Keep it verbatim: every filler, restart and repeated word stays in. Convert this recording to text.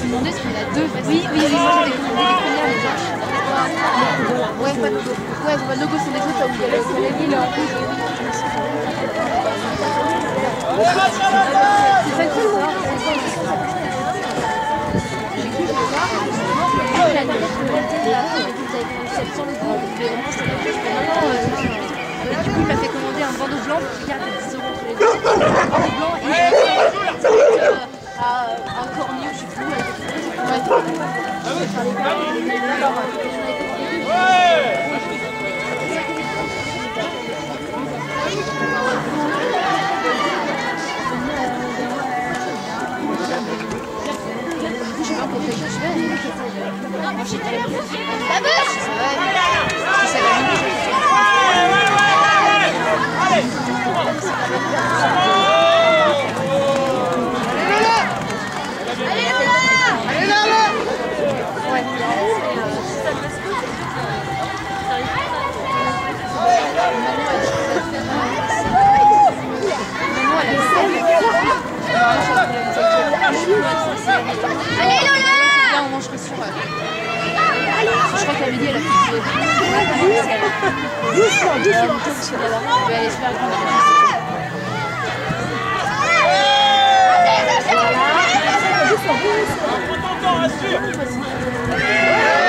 demandé parce qu'il y en a deux. Oui, oui, oui, moi j'avais commandé des colliers avec blanche. Ouais, pas de logo. Ouais, pas de logo, c'est des autres où il y a le cavalier, le rouge. C'est pas cool, moi. J'ai cru que je le voir. Non, la nuit, je me disais, celle sans logo. Mais vraiment, c'était pas juste. Et du coup, il m'a fait commander un bandeau blanc pour qu'il garde dix euros tous les deux. Un bandeau blanc et euh, un cornio, je sais plus. Ouais. Je sais pas pour quelque chose, je vais. Non, moi j'ai pas la bouche. La bouche. Ça va bien. Allez. Allez là là. Ouais. Allez Lola! Là on mangerait sur elle. Je crois qu'à midi elle a fait doucement, doucement. Elle va aller se faire Doucement, doucement.